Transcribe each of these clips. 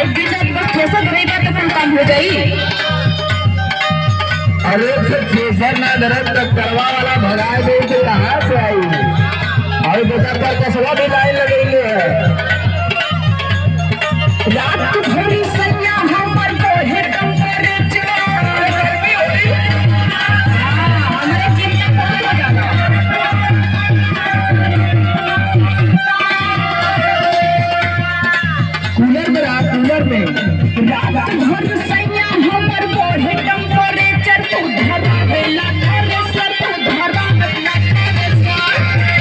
अरे थ्रेसर ना धरत तक करवा वाला भगा दे तो कहाँ से आई और बेटा पर कसवा भी लाइन लगेंगे रात भरी सैया हमर कोहे टेम्परेचर गर्मी होई हमरे चिंता बहुत हो जाना कूलर में रात कूलर में रात भरी सैया हमर कोहे टेम्परेचर तू धरा बेला करे सर तू धरा बेला करे सर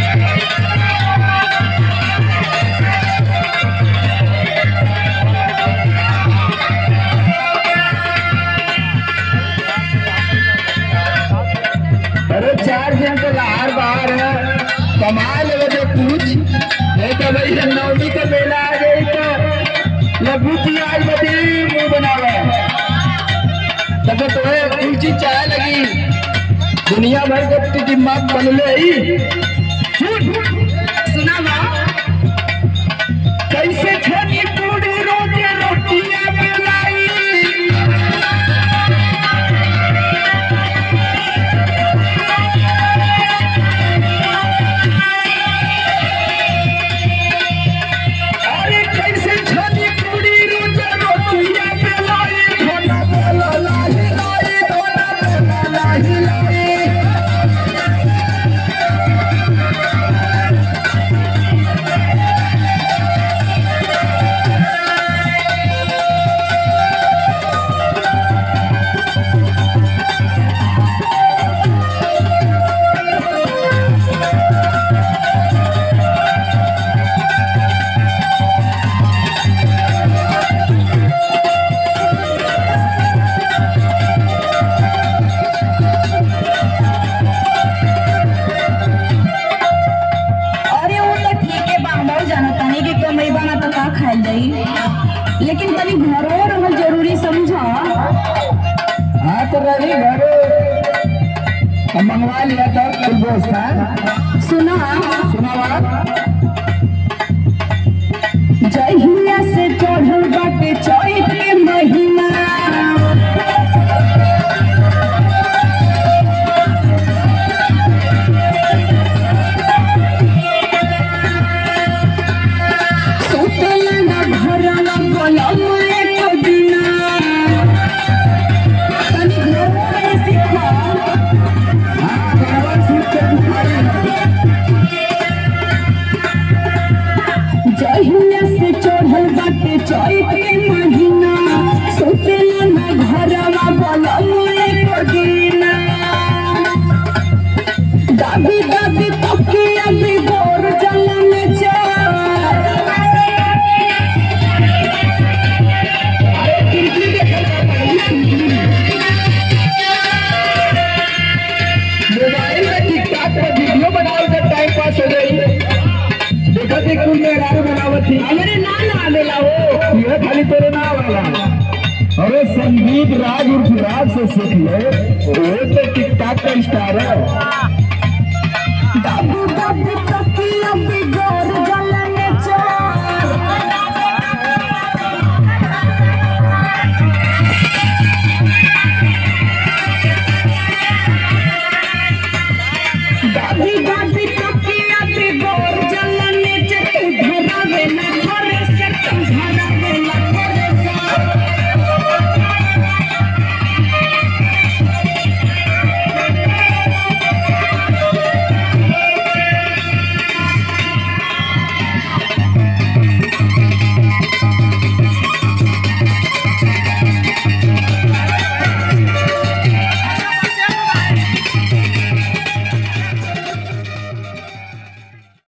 अरे 4 दिन तो बाहर बाहर है कमा ले कुछ नहीं तो भाई नवमी का मेला आ गई तो लघुती आज बड़ी मुंह बनावे तब तो ऊंची चाय लगी दुनिया भर के दिमाग बदले ही सुना ना कैसे खानी पूरी रोटी रोटियां मिलाई लेकिन तनी घरों रहना जरूरी समझा। हाँ तो रवि घर मंगवा लिया था कुछ दोस्त सुना जहिया से चढ़ल बाटे चैत के महीना जहिया से चढ़ल बाटे चैत के महीना सोतेला ना घरवा बलमुए को दीना दादी दादी तकिया भी गोर जलन चार मोबाइल में टिकटॉक पर वीडियो बनाकर टाइम पास हो गई देखा देख कुल मेहरारू बनावत थी हमरे ना आवेला हो ये खाली तोरे ना आवेला अरे संगीत राग उर्फ राग से सीख ले वो तो टिकटॉक का स्टार है दादू दादी तकिया भी गोर जलन चार दादी